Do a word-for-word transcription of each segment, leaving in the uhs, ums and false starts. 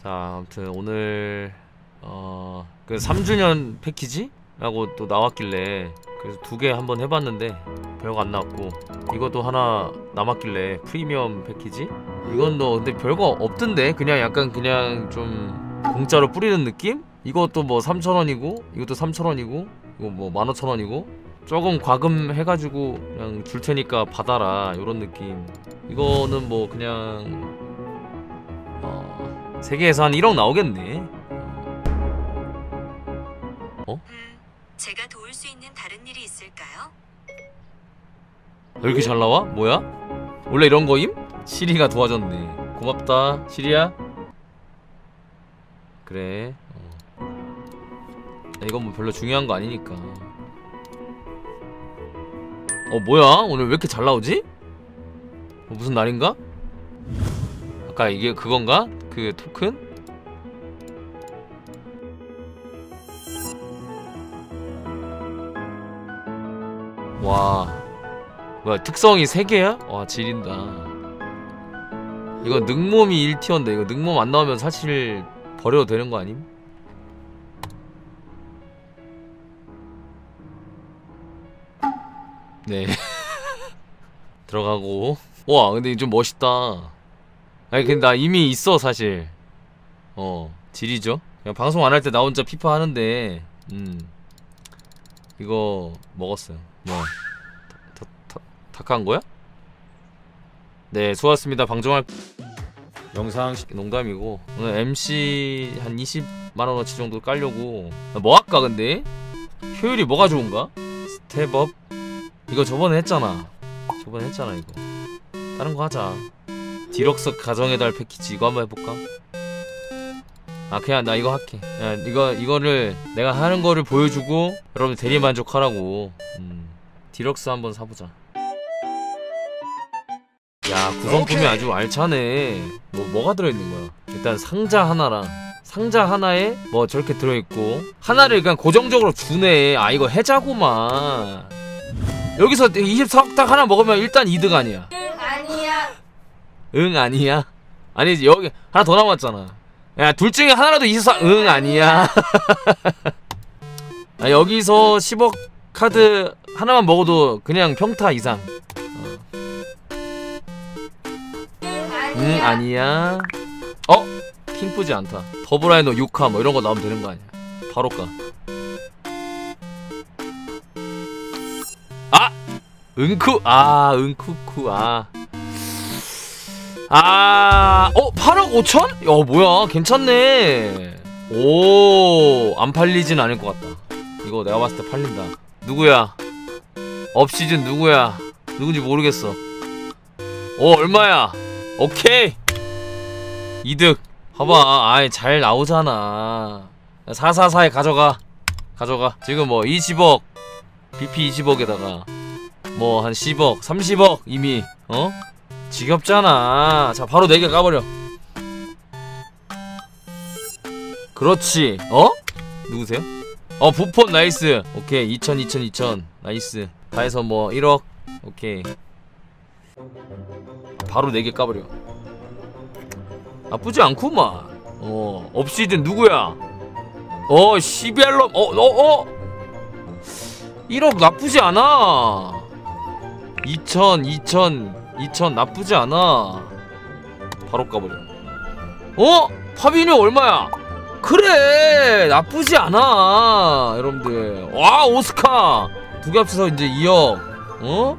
자, 아무튼 오늘 어... 그 삼 주년 패키지라고 또 나왔길래 그래서 두 개 한번 해봤는데 별거 안 나왔고, 이것도 하나 남았길래 프리미엄 패키지? 이건 너 근데 별거 없던데? 그냥 약간 그냥 좀 공짜로 뿌리는 느낌? 이것도 뭐 삼천 원이고 이것도 삼천 원이고 이거 뭐 만 오천 원이고 조금 과금 해가지고 그냥 줄 테니까 받아라 요런 느낌. 이거는 뭐 그냥 어... 세계에서 한 일억 나오겠네. 어? 음, 제가 도울 수 있는 다른 일이 있을까요? 왜 이렇게 잘 나와? 뭐야? 원래 이런 거임? 시리가 도와줬네. 고맙다 시리야. 그래 어. 이건 뭐 별로 중요한 거 아니니까. 어 뭐야? 오늘 왜 이렇게 잘 나오지? 어, 무슨 날인가? 아까 이게 그건가? 그 토큰? 와 뭐야 특성이 세 개야? 와 지린다. 이거 능몸이 일 티어인데 이거 능몸 안 나오면 사실 버려도 되는 거 아님? 네 들어가고. 와 근데 좀 멋있다. 아니 근데 나 이미 있어 사실. 어 지리죠. 그냥 방송 안 할 때 나 혼자 피파 하는데 음 이거 먹었어요. 뭐 탁한 거야? 네 수고하셨습니다. 방종할 영상 농담이고 오늘 엠씨 한 이십만 원어치 정도 깔려고. 뭐 할까 근데? 효율이 뭐가 좋은가? 스텝업? 이거 저번에 했잖아. 저번에 했잖아 이거. 다른 거 하자. 디럭스 가정의 달 패키지 이거 한번 해볼까? 아 그냥 나 이거 할게. 야, 이거 이거를 내가 하는 거를 보여주고 여러분 대리만족하라고. 음, 디럭스 한번 사보자. 야 구성품이 아주 알차네. 뭐 뭐가 들어있는 거야? 일단 상자 하나랑 상자 하나에 뭐 저렇게 들어있고 하나를 그냥 고정적으로 주네. 아 이거 해자구만. 여기서 이십사억 딱 하나 먹으면 일단 이득 아니야? 응 아니야. 응 아니야? 아니지 여기 하나 더 남았잖아. 야 둘 중에 하나라도 이십사 응 아니야. 아, 여기서 십억 카드 하나만 먹어도 그냥 평타 이상. 어. 응 아니야. 어? 킹쁘지 않다. 더블라이너 육 화 뭐 이런거 나오면 되는 거 아니야. 바로 가. 아! 은쿠! 아 은쿠쿠 아 아, 어? 팔억 오천? 야, 뭐야. 괜찮네. 오, 안 팔리진 않을 것 같다. 이거 내가 봤을 때 팔린다. 누구야? 업시즌 누구야? 누군지 모르겠어. 오, 얼마야? 오케이. 이득. 봐봐. 아이, 잘 나오잖아. 사사사에 가져가. 가져가. 지금 뭐 이십억. 비피 이십억에다가 뭐 한 십억, 삼십억 이미. 어? 지겹잖아. 자 바로 네 개 까버려. 그렇지. 어? 누구세요? 어 부폰 나이스. 오케이 이천 이천 이천 나이스. 다 해서 뭐 일억. 오케이 바로 네 개 까버려. 나쁘지 않구만. 어 업시즌 누구야? 어 시벨럼. 어 어 어 일억 나쁘지 않아. 이천 이천 이천 나쁘지 않아. 바로 까버려. 어? 파비뉴 얼마야? 그래 나쁘지 않아 여러분들. 와 오스카 두 개 합쳐서 이제 이억. 어?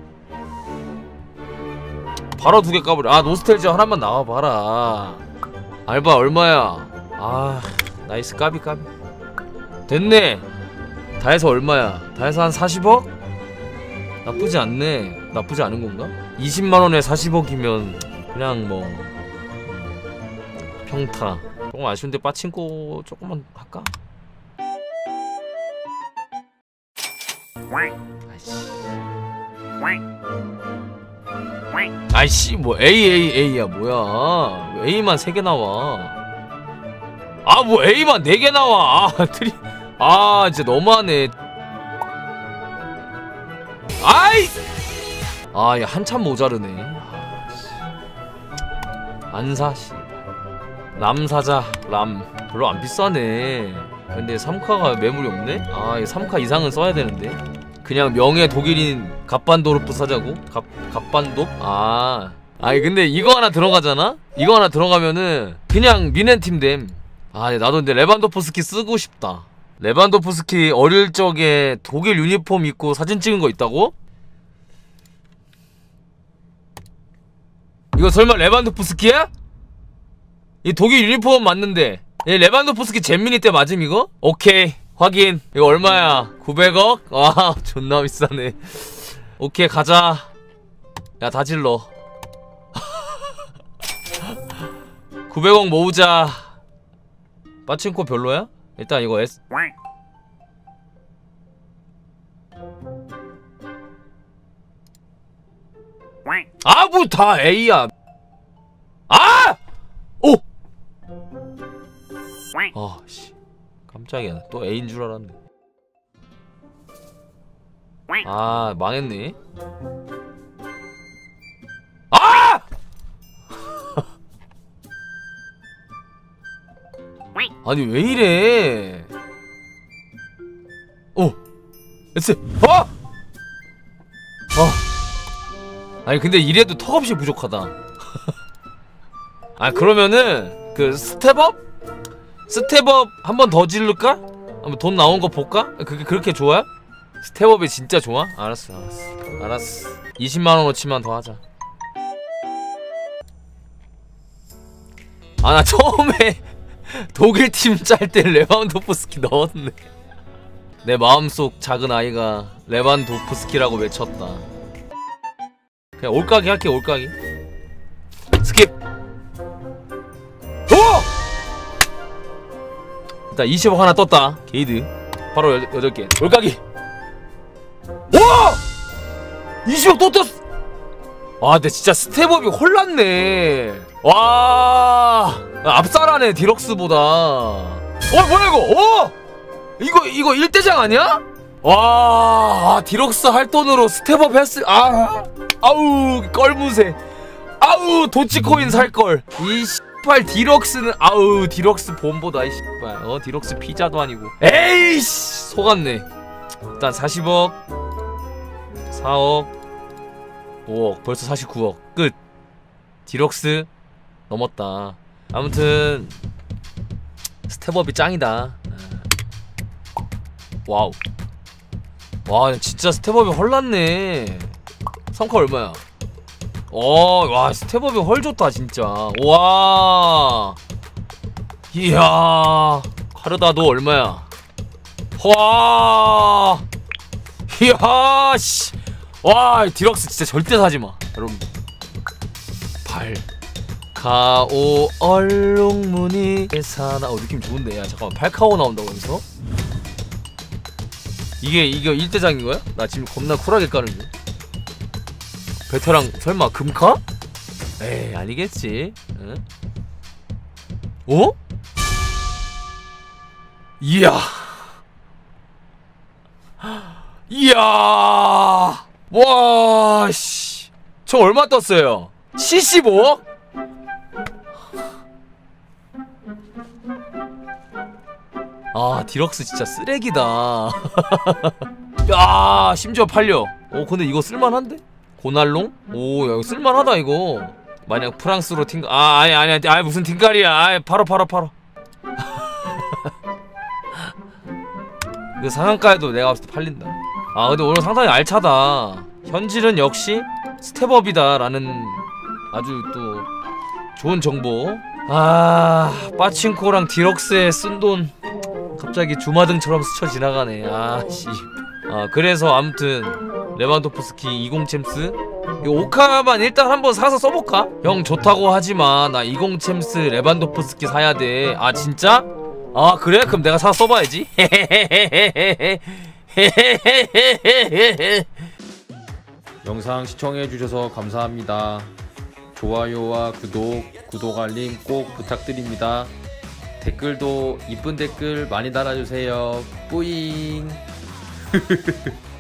바로 두 개 까버려. 아 노스텔지아 하나만 나와봐라. 알바 얼마야? 아 나이스 까비 까비. 됐네. 다 해서 얼마야? 다 해서 한 사십억? 나쁘지 않네. 나쁘지 않은 건가? 이십만 원에 사십억이면 그냥 뭐 평타. 조금 아쉬운데 빠친코 조금만 할까? 아이씨. 아이씨 뭐 에이 에이 에이야 뭐야. A만 세 개 나와. 아 뭐 A만 네 개 나와. 아 트리. 아 진짜 너무하네. 아이! 아, 야, 한참 모자르네. 아, 안 사, 씨. 람 사자. 람 별로 안 비싸네. 근데 삼 카가 매물이 없네? 아 이거 삼 카 이상은 써야 되는데. 그냥 명예 독일인 갓반도르프 사자고? 갓, 갓반도? 아 아니 근데 이거 하나 들어가잖아? 이거 하나 들어가면은 그냥 미넨팀 됨. 아 나도 근데 레반도프스키 쓰고 싶다. 레반도프스키 어릴 적에 독일 유니폼 입고 사진 찍은 거 있다고? 이거 설마 레반도프스키야? 이 독일 유니폼 맞는데 얘 레반도프스키 잼미니 때 맞음 이거? 오케이 확인. 이거 얼마야? 구백억? 와 존나 비싸네. 오케이 가자. 야 다 질러. 구백억 모으자. 빠친코 별로야? 일단 이거 S 아 뭐 다 A야. 아! 오! 아 씨 깜짝이야. 또 A인 줄 알았네. 아 망했네. 아! 아니 왜 이래? 오! S! 어! 어! 아니 근데 이래도 턱없이 부족하다. 아 그러면은 그 스텝업? 스텝업 한 번 더 지를까? 한번 돈 나온 거 볼까? 그게 그렇게 좋아? 스텝업이 진짜 좋아? 알았어 알았어 알았어. 이십만 원어치만 더 하자. 아 나 처음에 독일팀 짤 때 레반도프스키 넣었네. 내 마음속 작은 아이가 레반도프스키라고 외쳤다. 그냥 올까기 할게. 올까기 스킵. 오! 일단 이십억 하나 떴다. 게이드 바로 여덟 개 올까기. 오! 이십억 또 떴어. 와 근데 진짜 스텝업이 홀랐네. 와 압살하네 디럭스보다. 어 뭐야 이거. 어! 이거 이거 일대장 아니야? 와 디럭스 할 돈으로 스텝업 했을. 아 아우 껄무새. 아우 도치코인 살걸. 이 씨발 디럭스는 아우 디럭스 본보다 이 씨발. 어 디럭스 피자도 아니고. 에이씨 속았네. 일단 사십억 사억 오억 벌써 사십구억 끝. 디럭스 넘었다. 아무튼 스텝업이 짱이다. 와우. 와 진짜 스텝업이 헐났네. 삼 카 얼마야? 어, 와 스텝업이 헐 좋다 진짜. 와 이야 카르다 너 얼마야? 와 이야 씨. 와 디럭스 진짜 절대 사지마 여러분. 발 카오 얼룩무늬 사나. 어 느낌 좋은데. 야 잠깐만 팔 카오 나온다고 여기서? 이게 이게 일대장인 거야? 나 지금 겁나 쿨하게 까는 중. 베테랑 설마 금카? 에이 아니겠지. 응? 어? 이야 이야 와 씨. 저 얼마 떴어요? 칠십오억? 아 디럭스 진짜 쓰레기다. 야 심지어 팔려. 오 근데 이거 쓸만한데? 고날롱? 오 야 이거 쓸만하다 이거. 만약 프랑스로 팅가. 아 아니 아니 아니 아니 무슨 팅갈이야. 아이 팔어 팔어 팔어. 이거 상한가에도 내가 봤을 때 팔린다. 아 근데 오늘 상당히 알차다. 현질은 역시 스텝업이다 라는 아주 또 좋은 정보. 아 빠친코랑 디럭스에 쓴돈 갑자기 주마등처럼 스쳐 지나가네. 아씨. 아 그래서 아무튼 레반도프스키 이십 챔스 이거 오 카만 일단 한번 사서 써볼까? 형 좋다고 하지마 나 이십 챔스 레반도프스키 사야돼. 아 진짜? 아 그래? 그럼 내가 사서 써봐야지. 영상 시청해주셔서 감사합니다. 좋아요와 구독, 구독 알림 꼭 부탁드립니다. 댓글도 이쁜 댓글 많이 달아주세요. 뿌잉.